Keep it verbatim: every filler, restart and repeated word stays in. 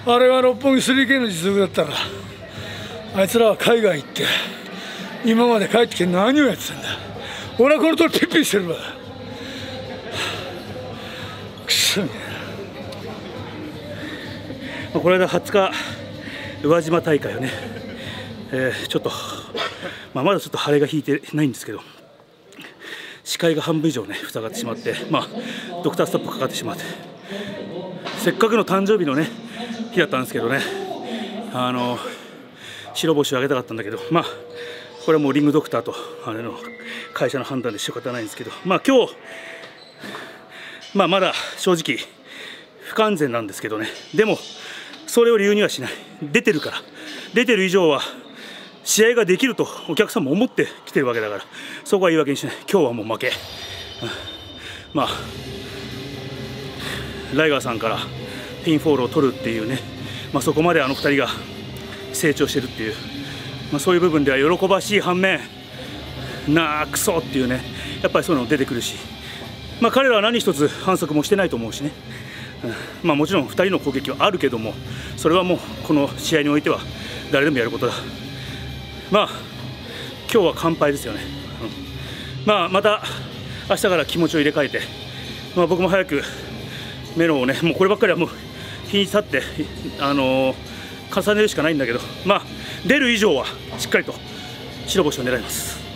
あれが六本木 スリーケー の実力だったら、あいつらは海外行って今まで帰ってきて何をやってたんだ。俺はこの通りピッピッしてるわ。くそね。 この間はつか宇和島大会をね、えー、ちょっと、まあ、まだちょっと腫れが引いてないんですけど、視界が半分以上ね塞がってしまって、まあ、ドクターストップかかってしまって、せっかくの誕生日のね日だったんですけどね、あの白星をあげたかったんだけど、まあこれはもうリングドクターとあれの会社の判断で仕方ないんですけど、まあ今日、まあ、まだ正直不完全なんですけどね、でもそれを理由にはしない。出てるから、出てる以上は試合ができるとお客さんも思ってきてるわけだから、そこは言い訳にしない。今日はもう負け、うん、まあライガーさんからピンフォールを取るっていうね、まあ、そこまであのふたりが成長してるっていう、まあ、そういう部分では喜ばしい反面、なあクソっていうね、やっぱりそういうの出てくるし、まあ、彼らは何一つ反則もしてないと思うしね、うん、まあもちろんふたりの攻撃はあるけども、それはもうこの試合においては誰でもやることだ。まあ今日は完敗ですよね、うん、まあまた明日から気持ちを入れ替えて、まあ、僕も早くメロンをね、もうこればっかりはもう日に経って、あのー、重ねるしかないんだけど、まあ出る以上はしっかりと白星を狙います。